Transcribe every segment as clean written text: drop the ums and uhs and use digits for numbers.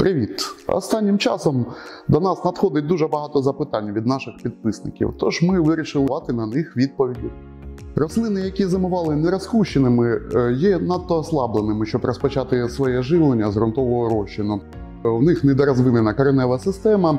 Привіт! Останнім часом до нас надходить дуже багато запитань від наших підписників, тож ми вирішили дати на них відповіді. Рослини, які зимували нерозхущеними, є надто ослабленими, щоб розпочати своє живлення з ґрунтового розчину. У них недорозвинена коренева система,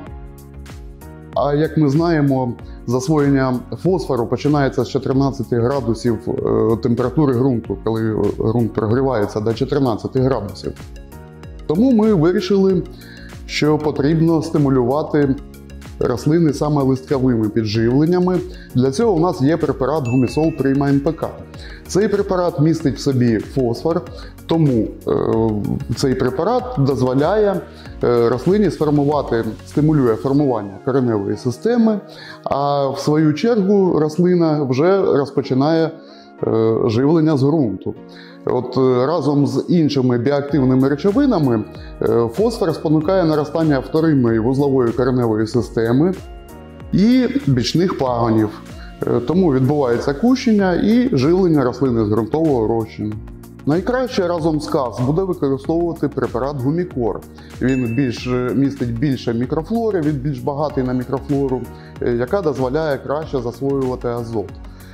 а як ми знаємо, засвоєння фосфору починається з 14 градусів температури ґрунту, коли ґрунт прогрівається до 14 градусів. Тому ми вирішили, що потрібно стимулювати рослини саме листковими підживленнями. Для цього у нас є препарат Гумісол Prima NPK. Цей препарат містить в собі фосфор, тому цей препарат дозволяє рослині стимулює формування кореневої системи, а в свою чергу рослина вже розпочинає живлення з ґрунту. Разом з іншими біоактивними речовинами фосфор спонукає наростання вторинної вузлової кореневої системи і бічних пагонів. Тому відбувається кущення і живлення рослини з ґрунтового розчину. Найкраще разом з КАС буде використовувати препарат Гумікор. Він містить більше мікрофлори, він більш багатий на мікрофлору, яка дозволяє краще засвоювати азот.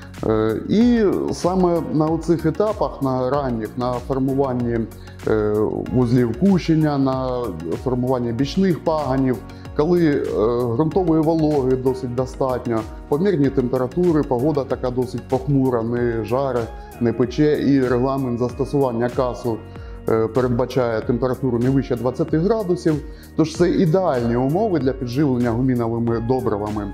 І саме на цих етапах, на ранніх, на формуванні вузлів кущення, на формуванні бічних пагонів, коли ґрунтової вологи досить достатньо, помірні температури, погода така досить похмура, не жаре, не пече, і регламент застосування КАСу передбачає температуру не вище 20 градусів, тож це ідеальні умови для підживлення гуміновими добривами.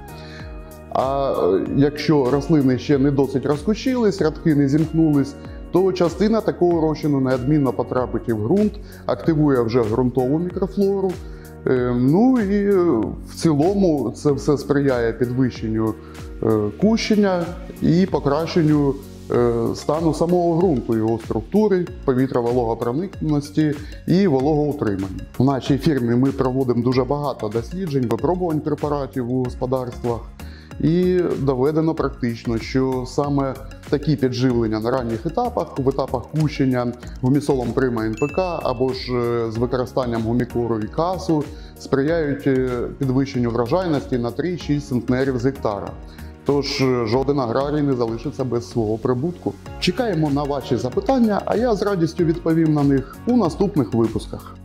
А якщо рослини ще не досить розкущились, рядки не зімкнулись, то частина такого розчину неодмінно потрапить і в ґрунт, активує вже ґрунтову мікрофлору. Ну і в цілому це все сприяє підвищенню кущення і покращенню стану самого ґрунту, його структури, повітря-вологопроникності і вологоутримання. В нашій фірмі ми проводимо дуже багато досліджень, випробувань препаратів у господарствах. І доведено практично, що саме такі підживлення на ранніх етапах, в етапах кущення гумісолом Prima NPK або ж з використанням гумікору і КАСу сприяють підвищенню врожайності на 3-6 центнерів з гектара. Тож жоден аграрій не залишиться без свого прибутку. Чекаємо на ваші запитання, а я з радістю відповім на них у наступних випусках.